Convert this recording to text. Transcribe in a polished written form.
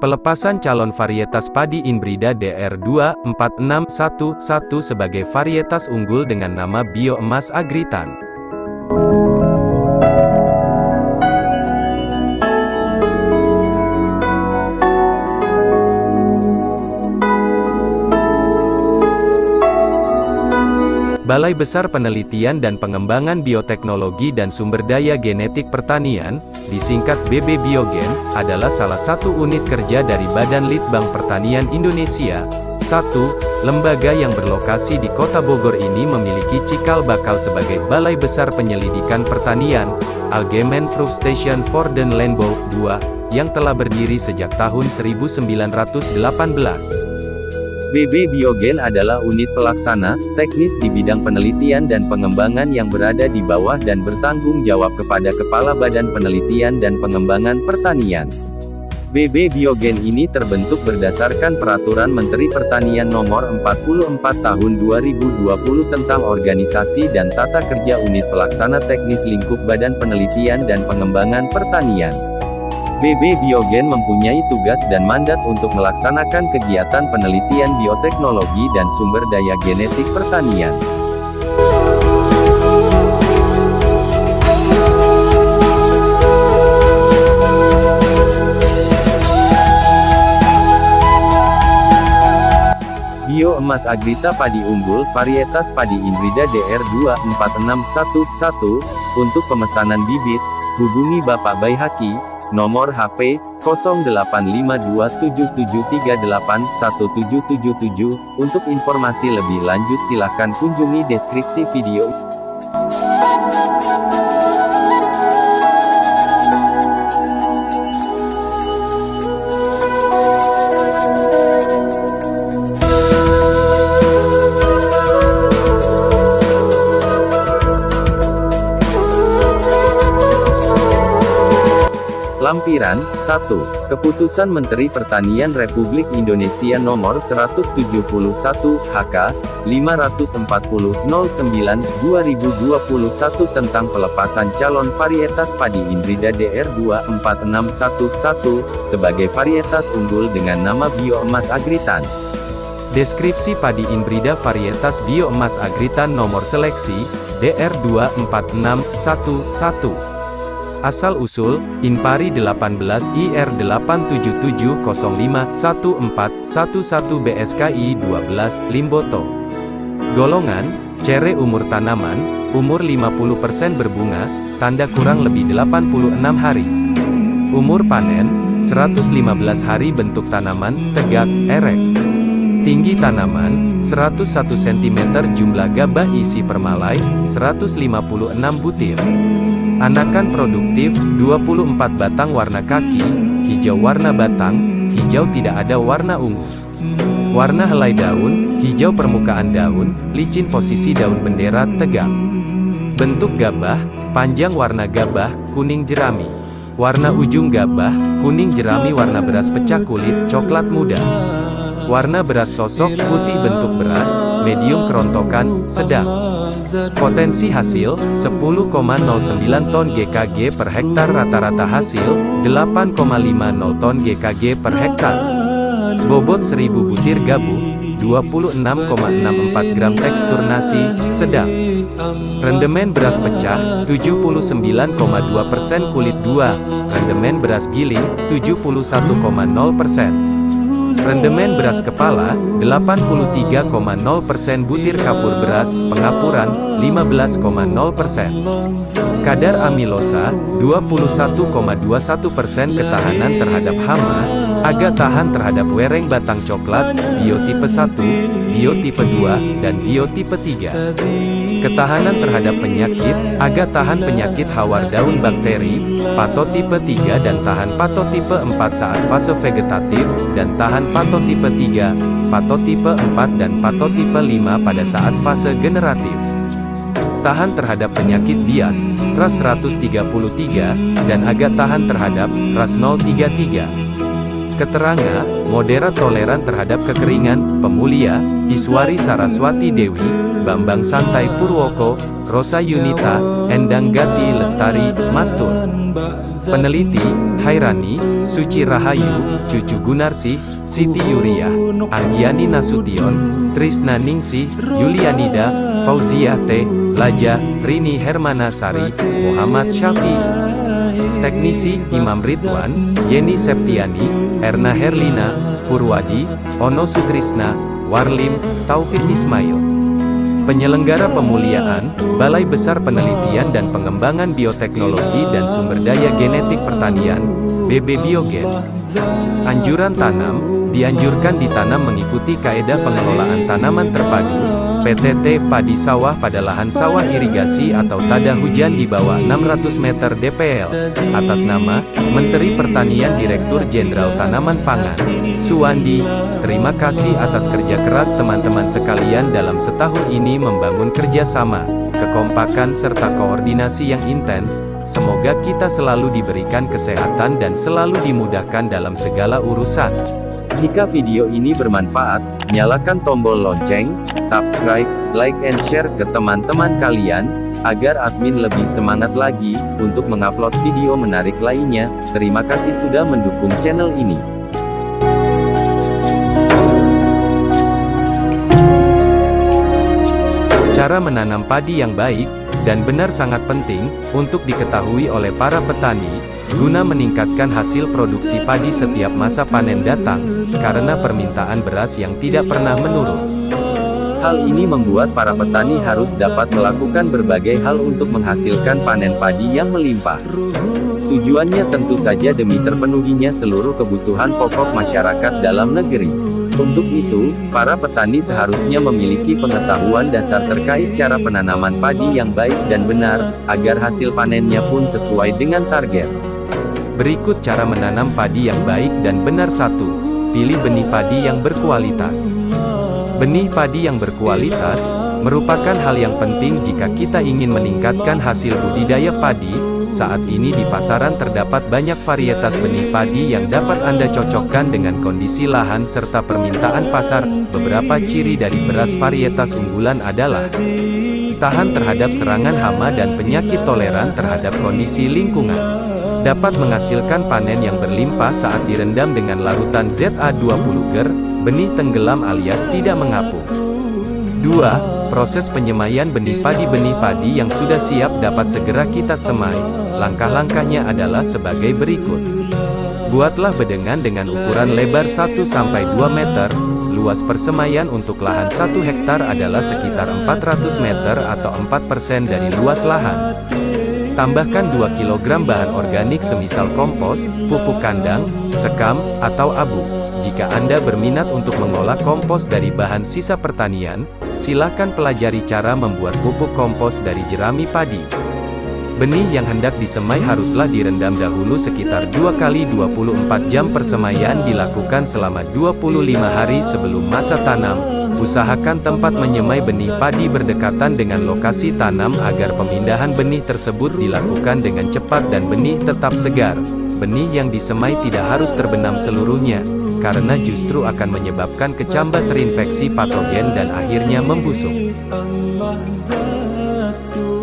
Pelepasan calon varietas padi inbrida DR24611 sebagai varietas unggul dengan nama Bio Emas Agritan. Balai Besar Penelitian dan Pengembangan Bioteknologi dan Sumber Daya Genetik Pertanian, disingkat BB Biogen, adalah salah satu unit kerja dari Badan Litbang Pertanian Indonesia. 1. Lembaga yang berlokasi di Kota Bogor ini memiliki cikal bakal sebagai Balai Besar Penyelidikan Pertanian, Algemeen Proefstation voor den Landbouw. 2. Yang telah berdiri sejak tahun 1918. BB Biogen adalah unit pelaksana, teknis di bidang penelitian dan pengembangan yang berada di bawah dan bertanggung jawab kepada Kepala Badan Penelitian dan Pengembangan Pertanian. BB Biogen ini terbentuk berdasarkan Peraturan Menteri Pertanian Nomor 44 Tahun 2020 tentang Organisasi dan Tata Kerja Unit Pelaksana Teknis Lingkup Badan Penelitian dan Pengembangan Pertanian. BB Biogen mempunyai tugas dan mandat untuk melaksanakan kegiatan penelitian bioteknologi dan sumber daya genetik pertanian. Bio Emas Agrita Padi Unggul Varietas Padi Inbrida DR24611. Untuk pemesanan bibit, hubungi Bapak Baihaki, nomor HP 085277381777. Untuk informasi lebih lanjut silakan kunjungi deskripsi video. Lampiran 1. Keputusan Menteri Pertanian Republik Indonesia Nomor 171 HK 540/09/2021 tentang pelepasan calon varietas padi inbrida DR24611 sebagai varietas unggul dengan nama Bio Emas Agritan. Deskripsi padi inbrida varietas Bio Emas Agritan nomor seleksi DR24611. Asal-usul, Inpari 18 IR 877051411 BSKI 12, Limboto. Golongan, cere. Umur tanaman, umur 50% berbunga, tanda kurang lebih 86 hari. Umur panen, 115 hari. Bentuk tanaman, tegak, erek. Tinggi tanaman, 101 cm. Jumlah gabah isi permalai, 156 butir. Anakan produktif, 24 batang. Warna kaki, hijau. Warna batang, hijau tidak ada warna ungu. Warna helai daun, hijau. Permukaan daun, licin. Posisi daun bendera, tegak. Bentuk gabah, panjang. Warna gabah, kuning jerami. Warna ujung gabah, kuning jerami. Warna beras pecah kulit, coklat muda. Warna beras sosok, putih. Bentuk beras, medium. Kerontokan, sedang. Potensi hasil, 10,09 ton GKG per hektar. Rata-rata hasil, 8,50 ton GKG per hektar. Bobot 1000 butir gabah, 26,64 gram. Tekstur nasi, sedang. Rendemen beras pecah, 79,2% kulit 2. Rendemen beras giling, 71,0%. Rendemen beras kepala, 83,0% butir. Kapur beras, pengapuran, 15,0%. Kadar amilosa, 21,21%. Ketahanan terhadap hama, agak tahan terhadap wereng batang coklat, biotipe 1, biotipe 2, dan biotipe 3. Ketahanan terhadap penyakit, agak tahan penyakit hawar daun bakteri, patotipe 3 dan tahan patotipe 4 saat fase vegetatif, dan tahan patotipe 3, patotipe 4 dan patotipe 5 pada saat fase generatif. Tahan terhadap penyakit bias, ras 133, dan agak tahan terhadap ras 033. Keterangan, moderat toleran terhadap kekeringan, pemulia, Iswari Saraswati Dewi, Bambang Santai Purwoko, Rosa Yunita, Endang Gati Lestari, Mastur. Peneliti, Hairani, Suci Rahayu, Cucu Gunarsih, Siti Yuriah, Anggiani Nasution, Trisna Ningsih, Yulianida, Fauziah T. Laja, Rini Hermanasari, Muhammad Syafi. Teknisi, Imam Ridwan, Yeni Septiani, Erna Herlina, Purwadi, Ono Sutrisna, Warlim, Taufik Ismail. Penyelenggara pemuliaan, Balai Besar Penelitian dan Pengembangan Bioteknologi dan Sumber Daya Genetik Pertanian, BB Biogen. Anjuran tanam, dianjurkan ditanam mengikuti kaedah pengelolaan tanaman terpadu, PTT padi sawah pada lahan sawah irigasi atau tada hujan di bawah 600 meter DPL, atas nama, Menteri Pertanian Direktur Jenderal Tanaman Pangan, Suwandi. Terima kasih atas kerja keras teman-teman sekalian dalam setahun ini membangun kerjasama, kekompakan serta koordinasi yang intens. Semoga kita selalu diberikan kesehatan dan selalu dimudahkan dalam segala urusan. Jika video ini bermanfaat, nyalakan tombol lonceng, subscribe, like and share ke teman-teman kalian, agar admin lebih semangat lagi, untuk mengupload video menarik lainnya. Terima kasih sudah mendukung channel ini. Cara menanam padi yang baik dan benar sangat penting untuk diketahui oleh para petani, guna meningkatkan hasil produksi padi setiap masa panen datang, karena permintaan beras yang tidak pernah menurun. Hal ini membuat para petani harus dapat melakukan berbagai hal untuk menghasilkan panen padi yang melimpah. Tujuannya tentu saja demi terpenuhinya seluruh kebutuhan pokok masyarakat dalam negeri. Untuk itu, para petani seharusnya memiliki pengetahuan dasar terkait cara penanaman padi yang baik dan benar, agar hasil panennya pun sesuai dengan target. Berikut cara menanam padi yang baik dan benar. 1. Pilih benih padi yang berkualitas. Benih padi yang berkualitas merupakan hal yang penting jika kita ingin meningkatkan hasil budidaya padi. Saat ini di pasaran terdapat banyak varietas benih padi yang dapat Anda cocokkan dengan kondisi lahan serta permintaan pasar. Beberapa ciri dari beras varietas unggulan adalah tahan terhadap serangan hama dan penyakit, toleran terhadap kondisi lingkungan, dapat menghasilkan panen yang berlimpah saat direndam dengan larutan ZA20 benih tenggelam alias tidak mengapung. 2. Proses penyemaian benih padi yang sudah siap dapat segera kita semai. Langkah-langkahnya adalah sebagai berikut. Buatlah bedengan dengan ukuran lebar 1-2 meter. Luas persemaian untuk lahan 1 hektar adalah sekitar 400 meter atau 4% dari luas lahan. Tambahkan 2 kg bahan organik semisal kompos, pupuk kandang, sekam, atau abu. Jika Anda berminat untuk mengolah kompos dari bahan sisa pertanian, silakan pelajari cara membuat pupuk kompos dari jerami padi. Benih yang hendak disemai haruslah direndam dahulu sekitar 2 kali 24 jam. Persemaian dilakukan selama 25 hari sebelum masa tanam. Usahakan tempat menyemai benih padi berdekatan dengan lokasi tanam agar pemindahan benih tersebut dilakukan dengan cepat dan benih tetap segar. Benih yang disemai tidak harus terbenam seluruhnya, karena justru akan menyebabkan kecambah terinfeksi patogen dan akhirnya membusuk.